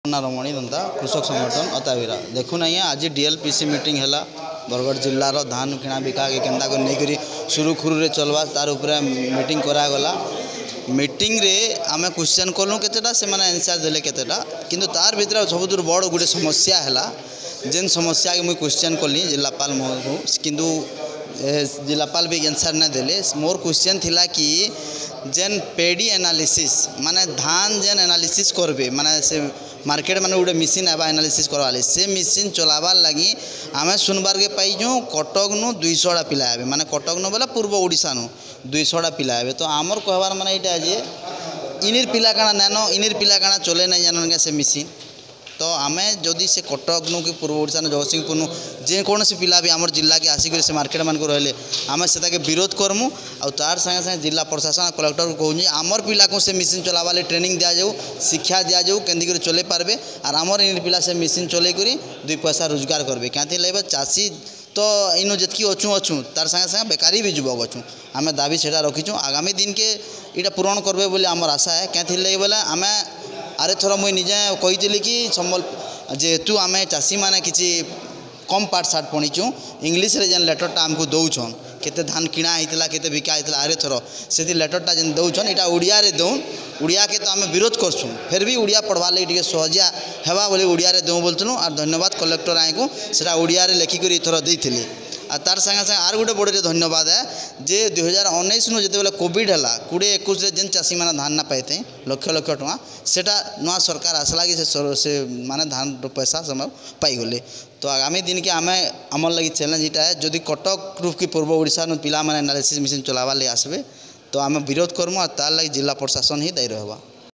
ना रमणी दंता कृषक संगठन अतावीरा देखुन आज्ञा आज डीएलपीसी मीटिंग है बरगढ़ जिलार धान किणा बिका के केन्ता कर नहीं सुरुखुरु चलवा तार उपरे मीटिंग करागला मीटिंग रे आमे क्वेश्चन कलु केतेटा से माने आंसर देले केतेटा किंतु तार भीतर सबुठ बड़ गोटे समस्या है जेन समस्या के मुई क्वेश्चन कली जिलापाल मोहर को किंतु जिलापाल भी आंसर नहीं देले। मोर क्वेश्चन थिला कि जेन पेडी एनालिसिस माने धान जेन एनालिसिस करबे माने से मार्केट माने गोटे मशीन आवा एनालिसिस करवाले से मशीन चलाबार लगी आमे सुनबार के पाइजु कटक नु 200 पिला आबे माने कटक नु बोला पूर्व ओडिशा नु 200 पिला आबे। तो आमर कहबार माने इटा जे इनिर पिला काना नानो इनिर पिला काना चले नहीं जानन से मशीन तो आमे जदि से कटक नु कि पूर्व ओडिशा जगतसिंहपुर नु जे कौन से पिला भी आमर जिला के आसिक से मार्केट मान को रहले आमे से ताके विरोध करमु आ तार संगे संगे जिला प्रशासन कलेक्टर को कहूँ आमर पिला को से मशीन चलावा ले ट्रेनिंग दिया जाऊ शिक्षा दिया जाऊ केंदी कर चले पारबे और आमर इन पिला से मशीन चले करी 2 पैसा रोजगार करबे क्या लगे चाषी तो इनु जितकी अच्छू अच्छू तार संगे संगे बेकारी भी युवक अच्छू आमे दाबी सेटा रखीचु आगामी दिन के इटा पूरण करबे बोली आमर आशा है क्या लगे बोले आमे अरे थोड़ा मुई निजे कही कि संबल जेहेतु आम चाषी मैंने किसी कम पाठ साठ पढ़ीचु इंग्लीश रे जेन लेटरटा आमको दौन केते धान किणा होता केते बिका होता अरे थर से लेटरटा जेन दौन यहाँ ओडिया रे दौन ओडिया के तो आम विरोध करसुँ फिर भी ओडिया पढ़वार लगे सहजिया हेबा बोले ओडिया रे दौं बोलूँ और धन्यवाद कलेक्टर आई को सेटा ओडिया रे लेखिक इथर देती आ तार संगे संगे आर गोटे बड़े धन्यवाद है जे 2019 नु जिते बेले कोविड है 2021 जेन चाषी मैंने धान ना पाई लक्ष लक्ष टଙ୍କା सेटा नुआ सरकार आसला कि से माने धान पैसा समय पाईगले। तो आगामी दिन के आमे आमर लगी चैलेंज इटा है जदि कटक रूप की पूर्व ओडिशा पिला माने एनालिसिस मशीन चलावा ले आसबे तो आमे विरोध करमु और तार लगी जिला प्रशासन ही दायी रहबा।